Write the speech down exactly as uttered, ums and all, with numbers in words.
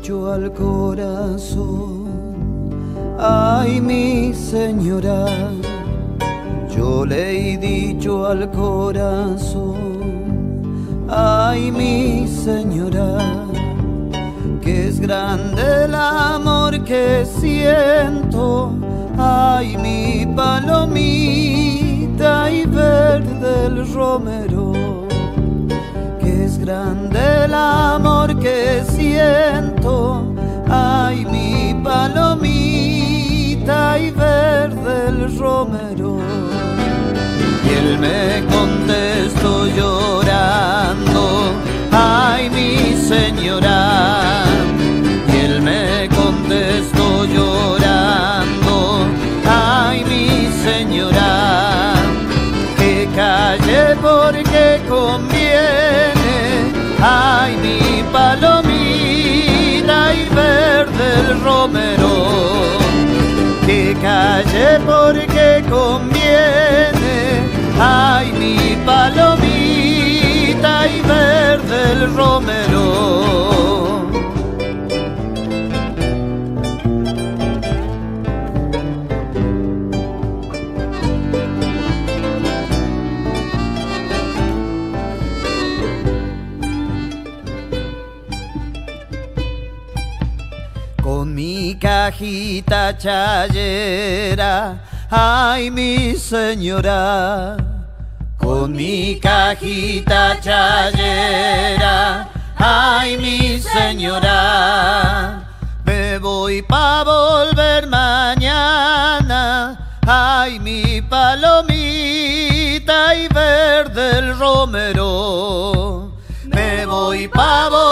dicho al corazón, ay mi señora, yo le he dicho al corazón, ay mi señora, que es grande el amor que siento, ay mi palomita y verde el romero, que es grande el amor que siento, ay mi palomita y verde el romero. Y él me contestó llorando, ay mi señora. Y él me contestó llorando, ay mi señora, que calle porque conviene, ay mi palomita y verde el romero, que calle porque conviene, ay mi palomita y verde el romero. Con mi cajita chayera, ay mi señora, con mi cajita chayera, ay mi señora, me voy pa' volver mañana, ay mi palomita y verde el romero, me voy pa' volver